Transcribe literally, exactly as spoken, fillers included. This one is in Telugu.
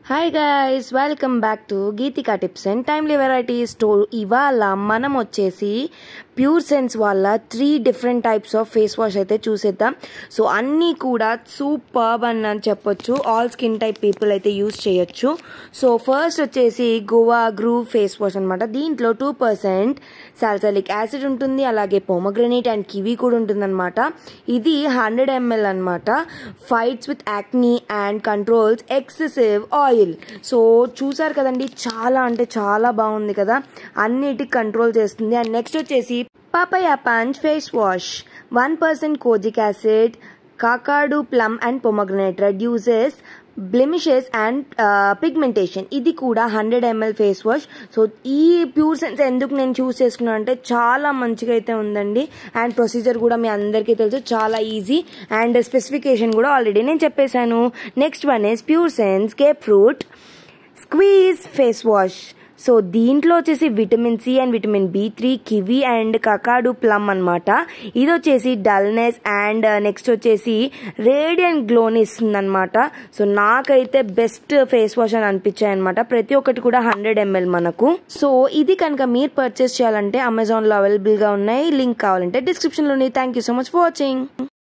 Hi guys, welcome back to Geetika tips and timely varieties store. ఇవాళ మనం వచ్చేసి ప్యూర్ సెన్స్ వాళ్ళ three different types of face wash అయితే చూసేద్దాం. సో అన్నీ కూడా సూపర్బ్ అని అని చెప్పొచ్చు. ఆల్ స్కిన్ టైప్ పీపుల్ అయితే యూజ్ చేయొచ్చు. సో ఫస్ట్ వచ్చేసి గోవా గ్రూవ్ ఫేస్ వాష్ అనమాట. దీంట్లో టూ పర్సెంట్ సాల్సలిక్ యాసిడ్ ఉంటుంది, అలాగే పోమగ్రనేట్ అండ్ కివీ కూడా ఉంటుంది అనమాట. ఇది హండ్రెడ్ ఎంఎల్ అనమాట. Fights with acne and controls excessive oil. So చూసారు కదండి, చాలా అంటే చాలా బాగుంది కదా, అన్నిటికి కంట్రోల్ చేస్తుంది. అండ్ నెక్స్ట్ వచ్చేసి papaya punch face wash. One percent kojic acid, Kakadu plum and pomegranate reduces blemishes and pigmentation. ఇది కూడా hundred ML face wash. So ఈ ప్యూర్ సెన్స్ ఎందుకు నేను చూస్ చేసుకున్నాను అంటే చాలా మంచిగా అయితే ఉందండి. అండ్ ప్రొసీజర్ కూడా మీ అందరికీ తెలుసు, చాలా ఈజీ. అండ్ స్పెసిఫికేషన్ కూడా ఆల్రెడీ నేను చెప్పేశాను. Next one is pure sense Cape fruit squeeze face wash. So దీంట్లో వచ్చేసి vitamin C and vitamin B three, kiwi and Kakadu plum అనమాట. ఇది వచ్చేసి డల్నెస్ అండ్ నెక్స్ట్ వచ్చేసి రేడియంట్ గ్లోని ఇస్తుంది అనమాట. సో నాకైతే బెస్ట్ ఫేస్ వాష్ అని అనిపించాయి అనమాట. ప్రతి ఒక్కటి కూడా హండ్రెడ్ ఎంఎల్ మనకు. సో ఇది కనుక మీరు పర్చేస్ చేయాలంటే అమెజాన్లో అవైలబుల్గా ఉన్నాయి. లింక్ కావాలంటే డిస్క్రిప్షన్లో ఉంది. Thank you so much for watching.